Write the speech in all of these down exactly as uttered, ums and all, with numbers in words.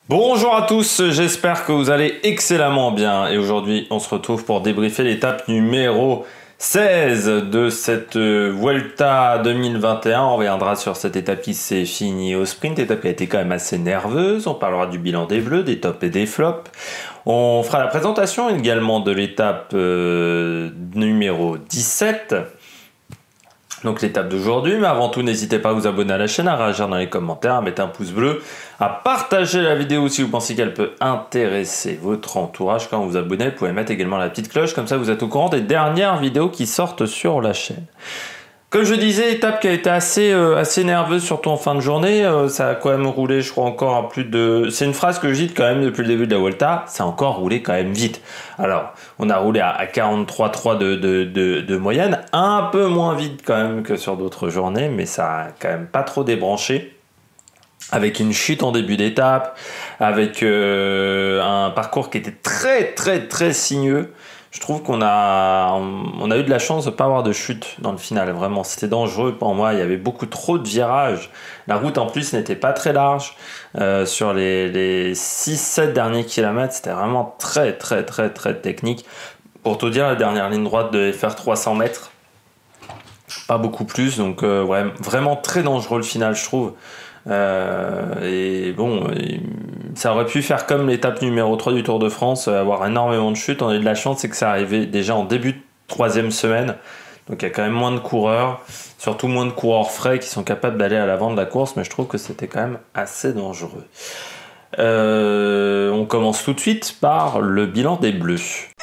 Bonjour à tous, j'espère que vous allez excellemment bien et aujourd'hui on se retrouve pour débriefer l'étape numéro seize de cette Vuelta deux mille vingt et un. On reviendra sur cette étape qui s'est finie au sprint, étape qui a été quand même assez nerveuse. On parlera du bilan des bleus, des tops et des flops. On fera la présentation également de l'étape euh, numéro dix-sept. Donc l'étape d'aujourd'hui, mais avant tout n'hésitez pas à vous abonner à la chaîne, à réagir dans les commentaires, à mettre un pouce bleu, à partager la vidéo si vous pensez qu'elle peut intéresser votre entourage. Quand vous vous abonnez, vous pouvez mettre également la petite cloche, comme ça vous êtes au courant des dernières vidéos qui sortent sur la chaîne. Comme je disais, étape qui a été assez, euh, assez nerveuse, surtout en fin de journée. Euh, ça a quand même roulé, je crois, encore à plus de... C'est une phrase que je dis quand même depuis le début de la Vuelta, ça a encore roulé quand même vite. Alors, on a roulé à, à quarante-trois virgule trois de, de, de, de moyenne, un peu moins vite quand même que sur d'autres journées, mais ça a quand même pas trop débranché. Avec une chute en début d'étape, avec euh, un parcours qui était très très très sinueux. Je trouve qu'on a, on a eu de la chance de ne pas avoir de chute dans le final. Vraiment, c'était dangereux pour moi. Il y avait beaucoup trop de virages. La route, en plus, n'était pas très large. Euh, sur les, les six sept derniers kilomètres, c'était vraiment très, très, très, très technique. Pour te dire, la dernière ligne droite devait faire trois cents mètres. Pas beaucoup plus. Donc, euh, ouais, vraiment très dangereux le final, je trouve. Euh, et bon, ça aurait pu faire comme l'étape numéro trois du Tour de France, avoir énormément de chutes. On a eu de la chance, c'est que ça arrivait déjà en début de troisième semaine, donc il y a quand même moins de coureurs, surtout moins de coureurs frais qui sont capables d'aller à l'avant de la course, mais je trouve que c'était quand même assez dangereux. Euh, on commence tout de suite par le bilan des Bleus.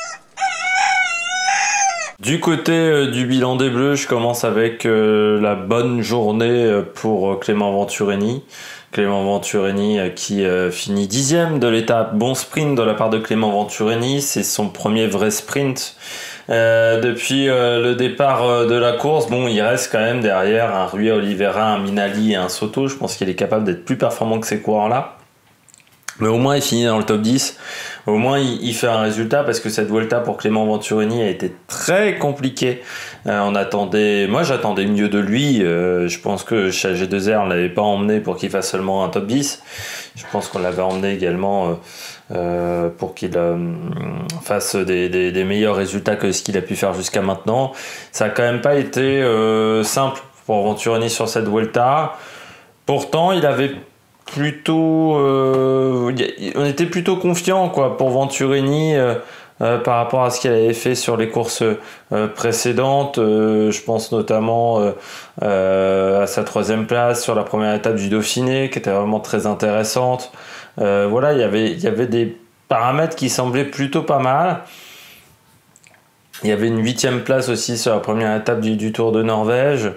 Du côté euh, du bilan des Bleus, je commence avec euh, la bonne journée pour euh, Clément Venturini. Clément Venturini euh, qui euh, finit dixième de l'étape. Bon sprint de la part de Clément Venturini, c'est son premier vrai sprint. Euh, depuis euh, le départ euh, de la course, bon, il reste quand même derrière un Rui Oliveira, un Minali et un Soto. Je pense qu'il est capable d'être plus performant que ces coureurs-là. Mais au moins, il finit dans le top dix. Au moins, il, il fait un résultat parce que cette Vuelta pour Clément Venturini a été très compliquée. Euh, on attendait, moi, j'attendais mieux de lui. Euh, je pense que chez G deux R, on l'avait pas emmené pour qu'il fasse seulement un top dix. Je pense qu'on l'avait emmené également euh, euh, pour qu'il euh, fasse des, des, des meilleurs résultats que ce qu'il a pu faire jusqu'à maintenant. Ça a quand même pas été euh, simple pour Venturini sur cette Vuelta. Pourtant, il avait plutôt euh, on était plutôt confiant quoi pour Venturini euh, euh, par rapport à ce qu'il avait fait sur les courses euh, précédentes. Euh, je pense notamment euh, euh, à sa troisième place sur la première étape du Dauphiné qui était vraiment très intéressante. Euh, voilà, il y avait il y avait des paramètres qui semblaient plutôt pas mal. Il y avait une huitième place aussi sur la première étape du, du Tour de Norvège.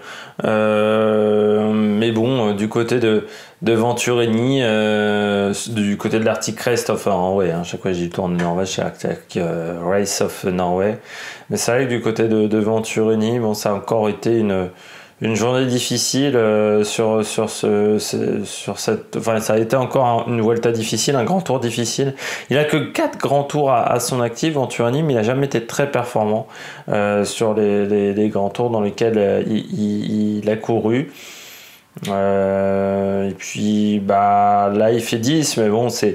Euh, mais bon, du côté de, de Venturini, euh, du côté de l'Arctic Race of Norway, hein, chaque fois que j'ai le Tour de Norvège, c'est l'Arctic euh, Race of Norway. Mais c'est vrai que du côté de, de Venturini, bon, ça a encore été une, une journée difficile euh, sur, sur, ce, ce, sur cette... Enfin, ça a été encore une Vuelta difficile, un grand tour difficile. Il a que quatre grands tours à, à son actif, Venturini, mais il n'a jamais été très performant euh, sur les, les, les grands tours dans lesquels euh, il, il, il a couru. Euh, et puis, bah, là, il fait dix, mais bon, c'est,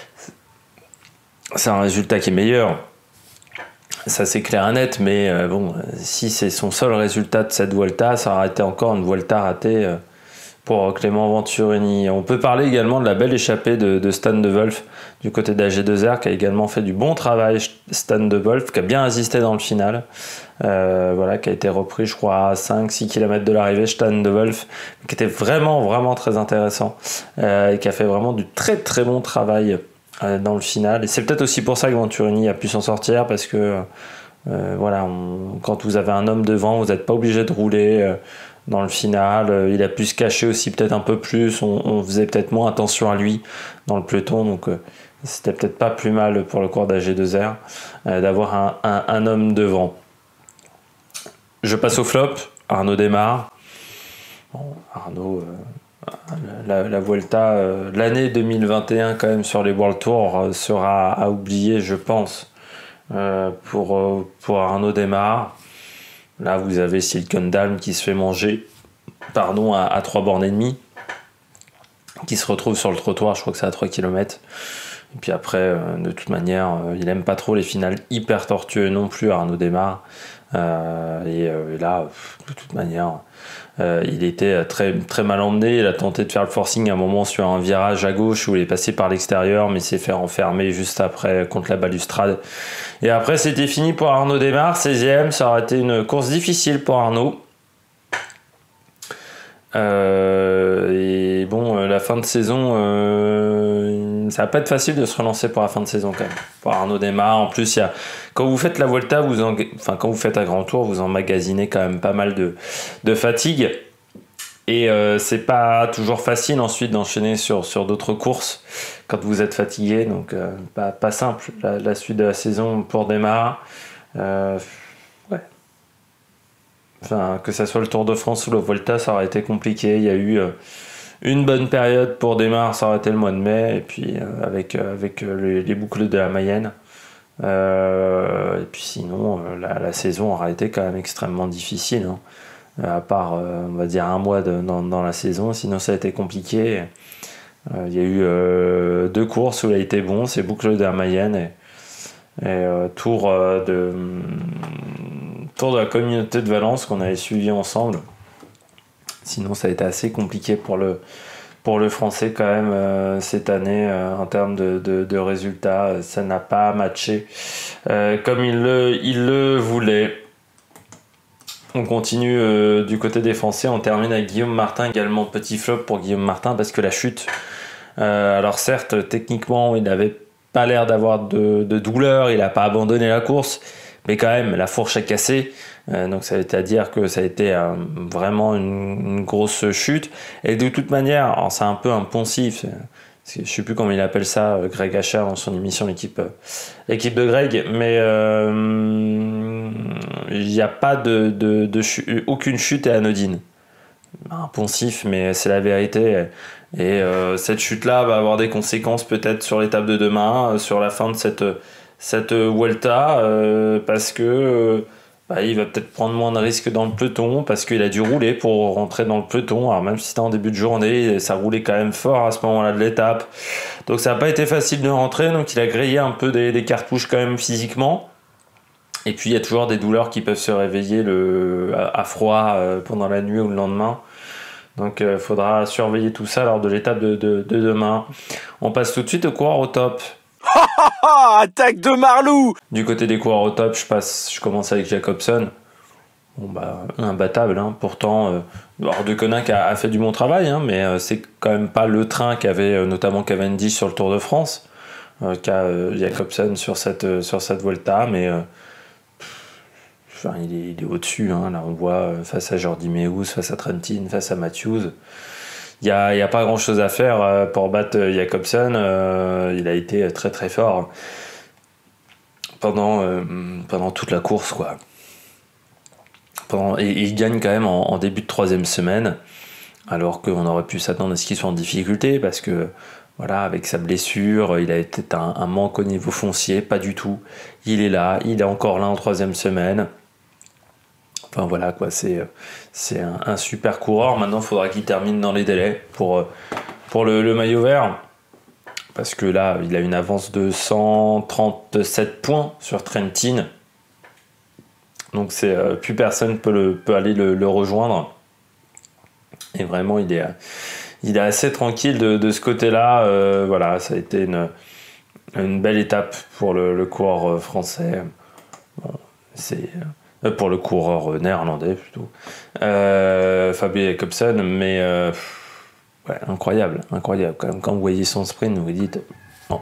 c'est un résultat qui est meilleur. Ça c'est clair et net, mais euh, bon, si c'est son seul résultat de cette Vuelta, ça aurait été encore une Vuelta ratée euh, pour Clément Venturini. On peut parler également de la belle échappée de, de Stan de Wolf du côté de la G deux R, qui a également fait du bon travail. Stan de Wolf, qui a bien résisté dans le final, euh, voilà, qui a été repris, je crois, à cinq six kilomètres de l'arrivée. Stan de Wolf, qui était vraiment, vraiment très intéressant euh, et qui a fait vraiment du très, très bon travail dans le final. Et c'est peut-être aussi pour ça que Venturini a pu s'en sortir, parce que euh, voilà, on, quand vous avez un homme devant, vous n'êtes pas obligé de rouler euh, dans le final. Euh, il a pu se cacher aussi peut-être un peu plus, on, on faisait peut-être moins attention à lui dans le peloton, donc euh, c'était peut-être pas plus mal pour le cours d'A G deux R euh, d'avoir un, un, un homme devant. Je passe au flop. Arnaud démarre. Bon, Arnaud... Euh, La, la Vuelta, euh, l'année deux mille vingt et un quand même sur les World Tour euh, sera à oublier, je pense, euh, pour, euh, pour Arnaud démarre. Là, vous avez Silicon Dalm qui se fait manger, pardon, à, à trois bornes et demie. qui se retrouve sur le trottoir, je crois que c'est à trois kilomètres. Et puis après, euh, de toute manière, euh, il aime pas trop les finales hyper tortueux non plus, Arnaud Démare. Euh, et, euh, et là, de toute manière, euh, il était très, très mal emmené. Il a tenté de faire le forcing à un moment sur un virage à gauche où il est passé par l'extérieur, mais il s'est fait enfermer juste après contre la balustrade. Et après, c'était fini pour Arnaud Démare, seizième. Ça aurait été une course difficile pour Arnaud. Euh, et bon, euh, la fin de saison, euh, ça va pas être facile de se relancer pour la fin de saison quand même. Pour Arnaud Démare, en plus, il y a, quand vous faites la Volta, vous en, enfin quand vous faites un grand tour, vous emmagasinez quand même pas mal de, de fatigue. Et euh, c'est pas toujours facile ensuite d'enchaîner sur, sur d'autres courses quand vous êtes fatigué, donc euh, pas, pas simple la, la suite de la saison pour Démare. Euh, ouais. Enfin, que ça soit le Tour de France ou le Volta, ça aurait été compliqué. Il y a eu euh, une bonne période pour Démare, ça aurait été le mois de mai, et puis euh, avec, euh, avec euh, les, les boucles de la Mayenne. Euh, et puis sinon, euh, la, la saison aurait été quand même extrêmement difficile. Hein. À part, euh, on va dire, un mois de, dans, dans la saison, sinon ça a été compliqué. Euh, il y a eu euh, deux courses où il a été bon, c'est boucles de la Mayenne et, et euh, tour euh, de... Tour de la communauté de Valence qu'on avait suivi ensemble. Sinon, ça a été assez compliqué pour le, pour le français quand même euh, cette année euh, en termes de, de, de résultats. Ça n'a pas matché euh, comme il le, il le voulait. On continue euh, du côté des Français. On termine avec Guillaume Martin également. Petit flop pour Guillaume Martin parce que la chute. Euh, alors certes, techniquement, il n'avait pas l'air d'avoir de, de douleur. Il n'a pas abandonné la course. Mais quand même, la fourche a cassé. Euh, donc ça veut dire que ça a été euh, vraiment une, une grosse chute. Et de toute manière, c'est un peu un poncif. Je ne sais plus comment il appelle ça, Greg Achard, dans son émission, l'équipe, l'équipe de Greg. Mais euh, il n'y a pas de, de, de chute, aucune chute est anodine. Un poncif, mais c'est la vérité. Et euh, cette chute-là va avoir des conséquences peut-être sur l'étape de demain, sur la fin de cette... cette Vuelta euh, parce que euh, bah, il va peut-être prendre moins de risques dans le peloton parce qu'il a dû rouler pour rentrer dans le peloton. Alors même si c'était en début de journée, ça roulait quand même fort à ce moment-là de l'étape, donc ça n'a pas été facile de rentrer, donc il a grillé un peu des, des cartouches quand même physiquement. Et puis il y a toujours des douleurs qui peuvent se réveiller le, à, à froid euh, pendant la nuit ou le lendemain. Donc il euh, faudra surveiller tout ça lors de l'étape de, de, de demain. On passe tout de suite au coureur au top. Attaque de Marlou. Du côté des coureurs au top, je passe, je commence avec Jacobsen. Bon bah imbattable, hein. Pourtant, euh, alors De Koninck a, a fait du bon travail, hein, mais euh, c'est quand même pas le train qu'avait euh, notamment Cavendish sur le Tour de France, euh, qu'a euh, Jacobsen sur cette euh, sur cette Volta, mais euh, pff, enfin, il est, il est au-dessus. Hein. Là, on voit euh, face à Jordi Meeus, face à Trentin, face à Matthews. Il n'y a, a pas grand chose à faire euh, pour battre Jacobsen. Euh, il a été très très fort pendant, euh, pendant toute la course, quoi. Pendant, et, et il gagne quand même en, en début de troisième semaine, alors qu'on aurait pu s'attendre à ce qu'il soit en difficulté, parce que voilà, avec sa blessure, il a été un, un manque au niveau foncier, pas du tout. Il est là, il est encore là en troisième semaine. Enfin voilà quoi, c'est, c'est un, un super coureur. Maintenant, il faudra qu'il termine dans les délais pour, pour le, le maillot vert. Parce que là, il a une avance de cent trente-sept points sur Trentin. Donc c'est, euh, plus personne peut, le, peut aller le, le rejoindre. Et vraiment, il est, il est assez tranquille de, de ce côté-là. Euh, voilà, ça a été une, une belle étape pour le, le coureur français. Bon, c'est... pour le coureur néerlandais plutôt, euh, Fabio Jacobsen, mais euh, ouais, incroyable, incroyable. Quand, même, quand vous voyez son sprint, vous vous dites, non,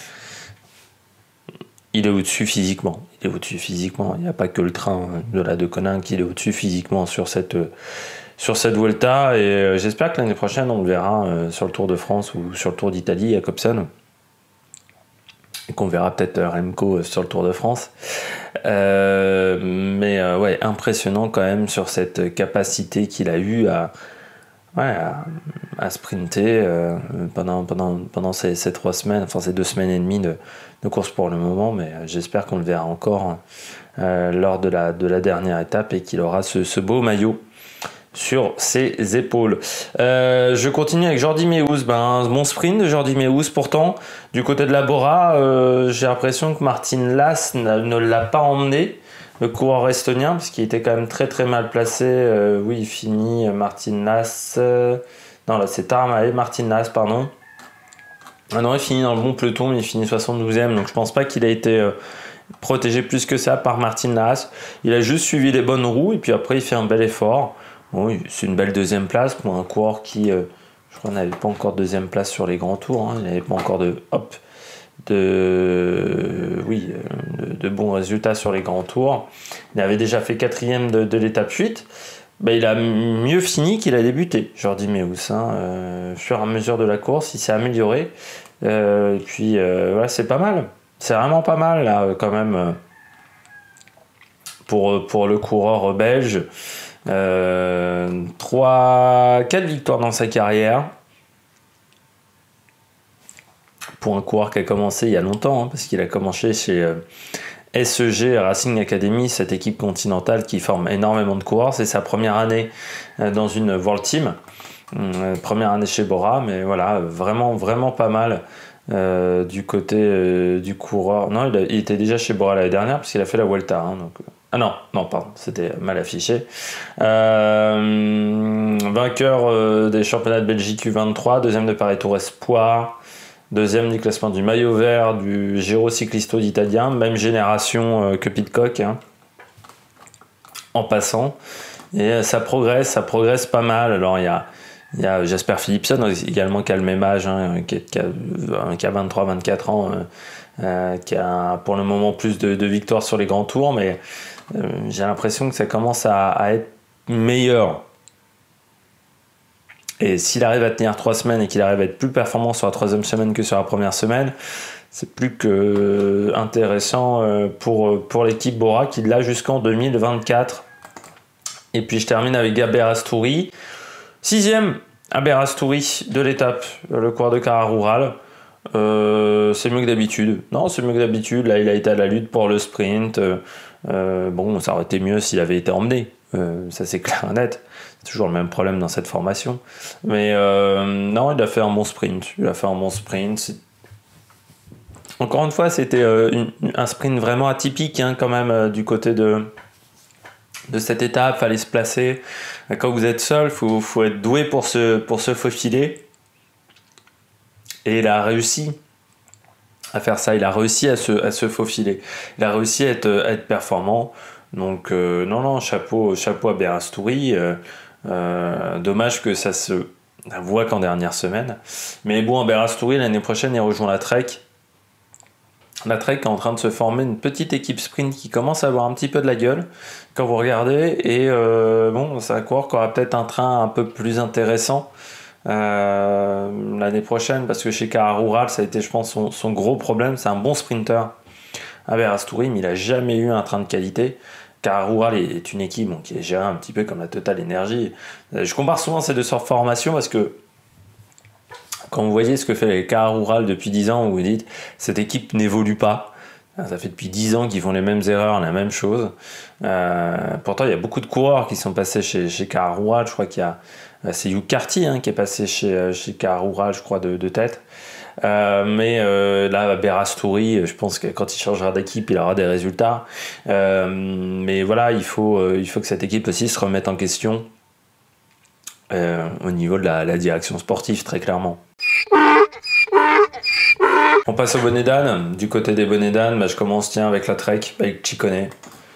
il est au-dessus physiquement, il est au-dessus physiquement. Il n'y a pas que le train de la De Koninck, il est au-dessus physiquement sur cette sur cette Vuelta, et j'espère que l'année prochaine on le verra euh, sur le Tour de France ou sur le Tour d'Italie, Jacobsen. Et qu'on verra peut-être Remco sur le Tour de France. Euh, mais euh, ouais, impressionnant quand même sur cette capacité qu'il a eue à, ouais, à, à sprinter euh, pendant, pendant, pendant ces, ces trois semaines, enfin ces deux semaines et demie de, de course pour le moment, mais j'espère qu'on le verra encore euh, lors de la, de la dernière étape et qu'il aura ce, ce beau maillot. sur ses épaules. Euh, je continue avec Jordi Meeus. Ben, un bon sprint de Jordi Meeus. Pourtant, du côté de la Bora, euh, j'ai l'impression que Martin Lass ne l'a pas emmené, le coureur estonien, parce qu'il était quand même très très mal placé. Euh, oui, il finit Martin Lass. Euh, non, là c'est Tarmae, Martin Lass, pardon. Ah non, il finit dans le bon peloton, mais il finit soixante-douzième. Donc je pense pas qu'il a été euh, protégé plus que ça par Martin Lass. Il a juste suivi les bonnes roues et puis après il fait un bel effort. Oui, c'est une belle deuxième place pour un coureur qui, euh, je crois, n'avait pas encore deuxième place sur les grands tours. Hein. Il n'avait pas encore de, hop, de, oui, de, de bons résultats sur les grands tours. Il avait déjà fait quatrième de, de l'étape huit. Ben, il a mieux fini qu'il a débuté, Jordi Meeus. Hein. Euh, au fur et à mesure de la course, il s'est amélioré. Euh, et puis, euh, voilà, c'est pas mal. C'est vraiment pas mal, là, quand même, pour, pour le coureur belge. Euh, trois, quatre victoires dans sa carrière pour un coureur qui a commencé il y a longtemps, hein, parce qu'il a commencé chez euh, S E G Racing Academy, cette équipe continentale qui forme énormément de coureurs. C'est sa première année euh, dans une World Team, euh, première année chez Bora, mais voilà, vraiment vraiment pas mal euh, du côté euh, du coureur. Non, il, a, il était déjà chez Bora l'année dernière parce qu'il a fait la Vuelta, hein, donc. Ah non, non, pardon, c'était mal affiché. Euh, vainqueur euh, des championnats de Belgique U vingt-trois, deuxième de Paris Tour Espoir, deuxième du classement du maillot vert du Giro Ciclisto d'Italien, même génération euh, que Pidcock, hein, en passant. Et euh, ça progresse, ça progresse pas mal. Alors il y a, il y a Jasper Philipsen également qui a le même âge, hein, qui, qui, a, qui a vingt-trois vingt-quatre ans, euh, euh, qui a pour le moment plus de, de victoires sur les grands tours, mais Euh, j'ai l'impression que ça commence à, à être meilleur. Et s'il arrive à tenir trois semaines et qu'il arrive à être plus performant sur la troisième semaine que sur la première semaine, c'est plus que intéressant pour, pour l'équipe Bora qui l'a jusqu'en deux mille vingt-quatre. Et puis je termine avec Gaber Astouri. Sixième Aber Astouri de l'étape, le coureur de Cara Rural. Euh, c'est mieux que d'habitude. Non, c'est mieux que d'habitude. Là, il a été à la lutte pour le sprint. Euh, bon, ça aurait été mieux s'il avait été emmené. Euh, ça, c'est clair et net. C'est toujours le même problème dans cette formation. Mais euh, non, il a fait un bon sprint. Il a fait un bon sprint. C'est... Encore une fois, c'était euh, une, un sprint vraiment atypique, hein, quand même, euh, du côté de, de cette étape. Il fallait se placer. Quand vous êtes seul, il faut, faut être doué pour se, pour se faufiler. Et il a réussi à faire ça, il a réussi à se, à se faufiler, il a réussi à être, à être performant. Donc euh, non, non, chapeau, chapeau à Aber Astouri. Euh, euh, dommage que ça se voit qu'en dernière semaine. Mais bon, Aber Astouri, l'année prochaine, il rejoint la Trek. La Trek est en train de se former une petite équipe sprint qui commence à avoir un petit peu de la gueule quand vous regardez. Et euh, bon, ça va croire qu'il y aura peut-être un train un peu plus intéressant Euh, l'année prochaine, parce que chez Cara Rural ça a été, je pense, son, son gros problème. C'est un bon sprinter, Aber Astouri, mais il a jamais eu un train de qualité. Cara Rural est une équipe bon, qui est gérée un petit peu comme la Total Energy. Je compare souvent ces deux sortes de formations parce que quand vous voyez ce que fait les Cara Rural depuis dix ans, vous vous dites cette équipe n'évolue pas. Ça fait depuis dix ans qu'ils font les mêmes erreurs, la même chose. Euh, pourtant, il y a beaucoup de coureurs qui sont passés chez, chez Cara Rural. Je crois qu'il y a c'est Hugh Carty, hein, qui est passé chez, chez Cara Rural, je crois, de, de tête. Euh, mais euh, là, Aber Astouri, je pense que quand il changera d'équipe, il aura des résultats. Euh, mais voilà, il faut, euh, il faut que cette équipe aussi se remette en question euh, au niveau de la, la direction sportive, très clairement. On passe au bonnet d'âne. Du côté des bonnets d'âne, bah, je commence tiens, avec la Trek, avec Ciccone.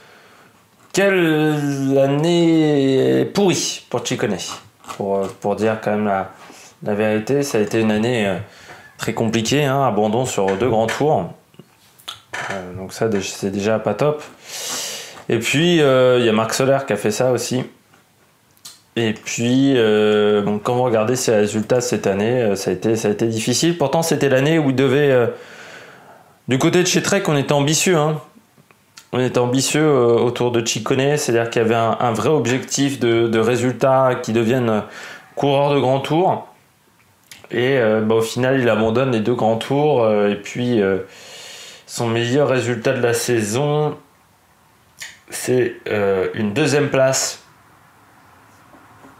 Quelle année pourrie pour Ciccone. Pour, pour dire quand même la, la vérité, ça a été une année euh, très compliquée, hein, abandon sur deux grands tours. Euh, donc ça, c'est déjà pas top. Et puis, il euh, y a Marc Soler qui a fait ça aussi. Et puis, euh, donc, quand vous regardez ses résultats cette année, euh, ça, a été, ça a été difficile. Pourtant, c'était l'année où il devait... Euh, du côté de chez Trek, on était ambitieux, hein. On était ambitieux euh, autour de Ciccone, c'est-à-dire qu'il y avait un, un vrai objectif de, de résultats qui deviennent euh, coureurs de grand tour. Et euh, bah, au final, il abandonne les deux grands tours. Euh, et puis, euh, son meilleur résultat de la saison, c'est euh, une deuxième place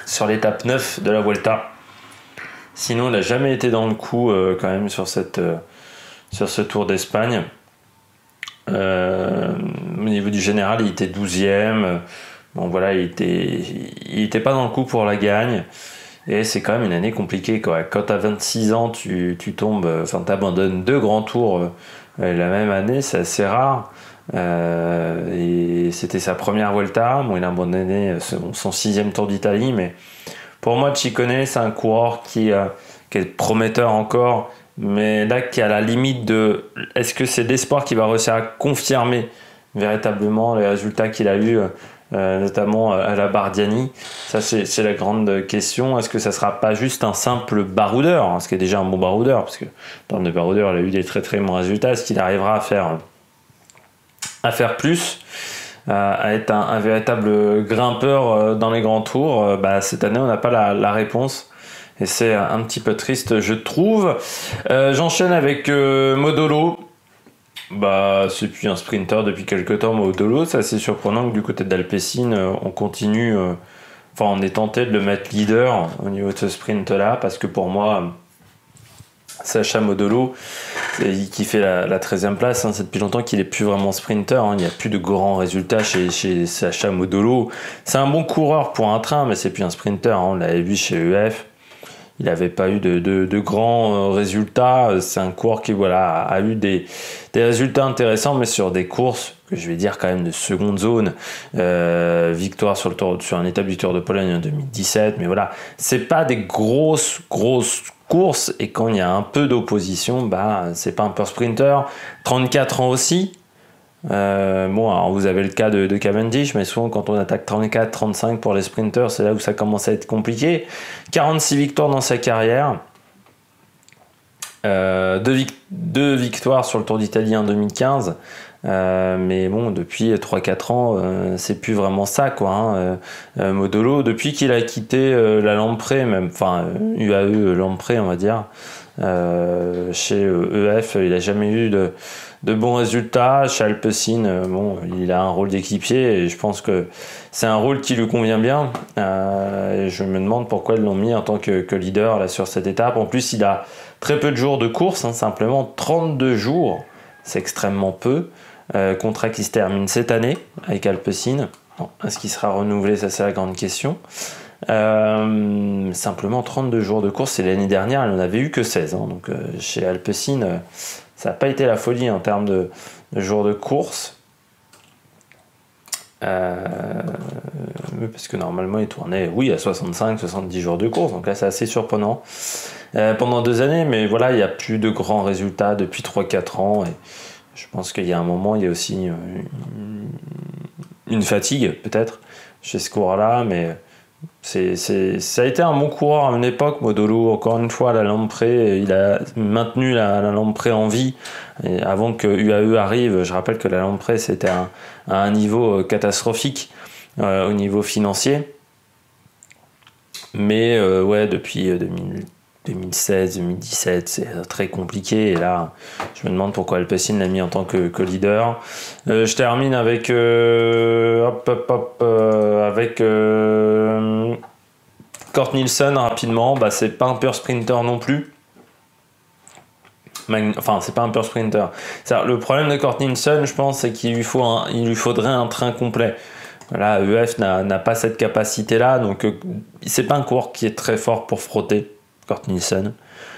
sur l'étape neuf de la Vuelta. Sinon, il n'a jamais été dans le coup euh, quand même sur, cette, euh, sur ce Tour d'Espagne. Euh, au niveau du général, il était douzième. Bon, voilà, il était, il était pas dans le coup pour la gagne. Et c'est quand même une année compliquée, quoi. Quand tu as vingt-six ans, tu, tu tombes, enfin, tu abandonnes deux grands tours euh, la même année, c'est assez rare. Euh, et c'était sa première Vuelta. Bon, il a abandonné son, son sixième Tour d'Italie, mais pour moi, Ciccone, c'est un coureur qui, euh, qui est prometteur encore, mais là, qui est à la limite de est-ce que c'est l'espoir qui va réussir à confirmer véritablement les résultats qu'il a eu, euh, notamment à la Bardiani. Ça, c'est, c'est la grande question. Est-ce que ça sera pas juste un simple baroudeur, hein, ce qui est déjà un bon baroudeur, parce que dans le baroudeur, il a eu des très très bons résultats. Est-ce qu'il arrivera à faire, à faire plus, à être un, un véritable grimpeur dans les grands tours? Bah, cette année, on n'a pas la, la réponse. Et c'est un petit peu triste, je trouve. Euh, j'enchaîne avec euh, Modolo. Bah, c'est plus un sprinter depuis quelques temps, Modolo. C'est assez surprenant que du côté d'Alpecin, on continue. Euh, enfin, on est tenté de le mettre leader au niveau de ce sprint-là, parce que pour moi, Sacha Modolo, qui fait la, la treizième place, hein, c'est depuis longtemps qu'il n'est plus vraiment sprinter. Hein, il n'y a plus de grands résultats chez, chez Sacha Modolo. C'est un bon coureur pour un train, mais c'est plus un sprinter. Hein, on l'avait vu chez E F. Il n'avait pas eu de, de, de grands résultats. C'est un coureur qui voilà, a, a eu des, des résultats intéressants, mais sur des courses que je vais dire quand même de seconde zone. Euh, victoire sur, le tour, sur une étape du Tour de Pologne en deux mille dix-sept. Mais voilà, c'est pas des grosses, grosses courses. Et quand il y a un peu d'opposition, bah, c'est pas un pur sprinter. trente-quatre ans aussi. Euh, bon, alors vous avez le cas de, de Cavendish, mais souvent quand on attaque trente-quatre trente-cinq pour les sprinters, c'est là où ça commence à être compliqué. quarante-six victoires dans sa carrière, euh, deux, vic- deux victoires sur le Tour d'Italie en deux mille quinze, euh, mais bon, depuis trois quatre ans, euh, c'est plus vraiment ça, quoi. Hein. Euh, Modolo, depuis qu'il a quitté euh, la Lamprey, même, enfin U A E Lamprey, on va dire, euh, chez E F, il n'a jamais eu de de bons résultats. Chez Alpecin, bon, il a un rôle d'équipier et je pense que c'est un rôle qui lui convient bien. Euh, et je me demande pourquoi ils l'ont mis en tant que, que leader là, sur cette étape. En plus, il a très peu de jours de course, hein, simplement trente-deux jours. C'est extrêmement peu. Euh, contrat qui se termine cette année avec Alpecin. Bon, est-ce qu'il sera renouvelé? Ça, c'est la grande question. Euh, simplement trente-deux jours de course. Et l'année dernière, il n'en avait eu que seize. Hein, donc, euh, chez Alpecin, euh, ça n'a pas été la folie en termes de, de jours de course. Euh, parce que normalement, il tournait, oui, à soixante-cinq soixante-dix jours de course. Donc là, c'est assez surprenant. Euh, pendant deux années, mais voilà, il n'y a plus de grands résultats depuis trois quatre ans. Et je pense qu'il y a un moment, il y a aussi une, une fatigue, peut-être, chez ce coureur-là. Mais C'est, c'est, ça a été un bon coureur à une époque, Modolo. Encore une fois, la Lamprey, il a maintenu la, la Lamprey en vie. Et avant que U A E arrive, je rappelle que la Lamprey, c'était un, à un niveau catastrophique euh, au niveau financier. Mais euh, ouais, depuis deux mille, deux mille seize deux mille dix-sept, c'est très compliqué. Et là, je me demande pourquoi Alpecin l'a mis en tant que, que leader. Euh, je termine avec euh, hop, hop, hop, euh, avec euh, Kort Nielsen rapidement. Bah, c'est pas un pur sprinter non plus. Enfin, c'est pas un pur sprinter. C'est-à-dire, le problème de Kort Nielsen, je pense, c'est qu'il lui faut un, il lui faudrait un train complet. Voilà, E F n'a, n'a pas cette capacité-là, donc euh, c'est pas un coureur qui est très fort pour frotter, Kort Nielsen.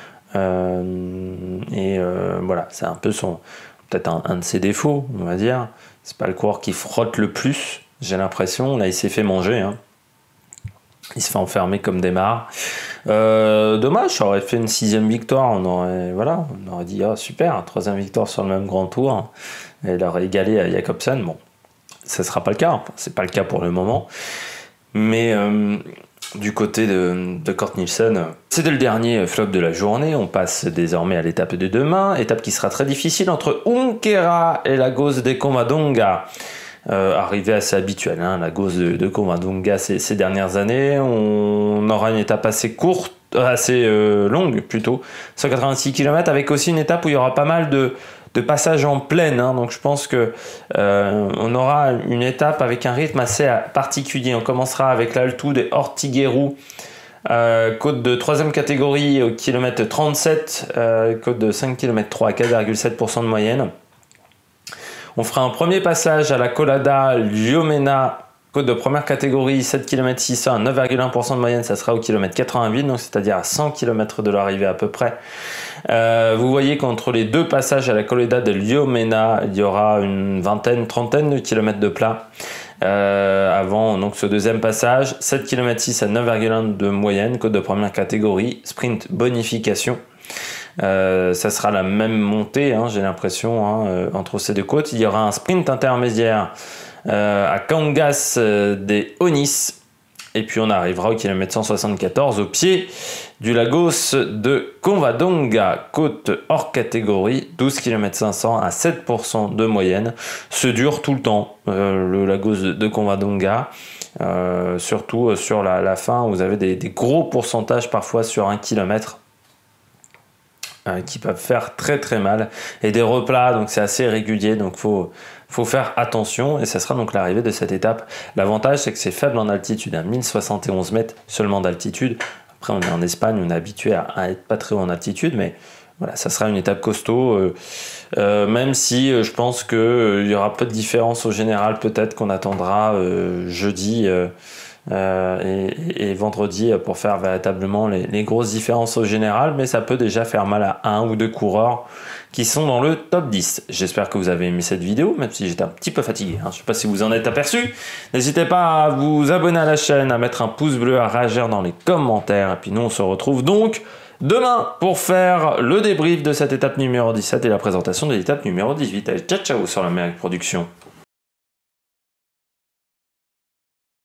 Euh, et euh, voilà, c'est un peu son, peut-être un, un de ses défauts, on va dire. C'est pas le coureur qui frotte le plus, j'ai l'impression. Là, il s'est fait manger. Hein. Il se fait enfermer comme des mares. Euh, dommage, ça aurait fait une sixième victoire. On aurait, voilà, on aurait dit, ah, super, troisième victoire sur le même grand tour. Et il aurait égalé à Jakobsen. Bon. Ça ne sera pas le cas, enfin, c'est pas le cas pour le moment. Mais euh, du côté de, de Kort Nielsen, c'était le dernier flop de la journée. On passe désormais à l'étape de demain, étape qui sera très difficile entre Unquera et Lagos de Covadonga. Euh, arrivée assez habituelle, hein, Lagos de, de Covadonga ces, ces dernières années. On aura une étape assez courte, assez euh, longue plutôt, cent quatre-vingt-six kilomètres, avec aussi une étape où il y aura pas mal de de passage en plaine, hein, donc je pense que euh, on aura une étape avec un rythme assez particulier. On commencera avec l'Alto de Ortigueru, euh, côte de troisième catégorie au kilomètre trente-sept, euh, côte de cinq kilomètres trois à quatre virgule sept pour cent de moyenne. On fera un premier passage à la Colada Liomena, côte de première catégorie, sept kilomètres six cents à neuf virgule un pour cent de moyenne, ça sera au kilomètre quatre-vingt-huit, donc c'est-à-dire à cent kilomètres de l'arrivée à peu près. Euh, vous voyez qu'entre les deux passages à la Colada de Liomena, il y aura une vingtaine, trentaine de kilomètres de plat. Euh, avant donc ce deuxième passage, sept kilomètres six à neuf virgule un de moyenne, côte de première catégorie, sprint bonification. Euh, ça sera la même montée, hein, j'ai l'impression, hein, euh, entre ces deux côtes. Il y aura un sprint intermédiaire euh, à Cangas euh, des Onis. Et puis on arrivera au kilomètre cent soixante-quatorze au pied du Lagos de Covadonga, côte hors catégorie, douze kilomètres cinq cents à sept pour cent de moyenne. Ce dure tout le temps, euh, le Lagos de, de Covadonga, euh, surtout sur la, la fin, vous avez des, des gros pourcentages parfois sur un kilomètre. Euh, qui peuvent faire très très mal, et des replats, donc c'est assez régulier, donc faut faut faire attention, et ça sera donc l'arrivée de cette étape. L'avantage, c'est que c'est faible en altitude, à mille soixante et onze mètres seulement d'altitude. Après on est en Espagne, on est habitué à, à être pas très haut en altitude, mais voilà, ça sera une étape costaud, euh, euh, même si euh, je pense qu'il euh, y aura peu de différence au général, peut-être qu'on attendra euh, jeudi euh, Euh, et, et vendredi pour faire véritablement les, les grosses différences au général, mais ça peut déjà faire mal à un ou deux coureurs qui sont dans le top dix. J'espère que vous avez aimé cette vidéo, même si j'étais un petit peu fatigué, hein. Je ne sais pas si vous en êtes aperçu. N'hésitez pas à vous abonner à la chaîne, à mettre un pouce bleu, à réagir dans les commentaires, et puis nous on se retrouve donc demain pour faire le débrief de cette étape numéro dix-sept et la présentation de l'étape numéro dix-huit. Allez, ciao ciao sur la Méric Production.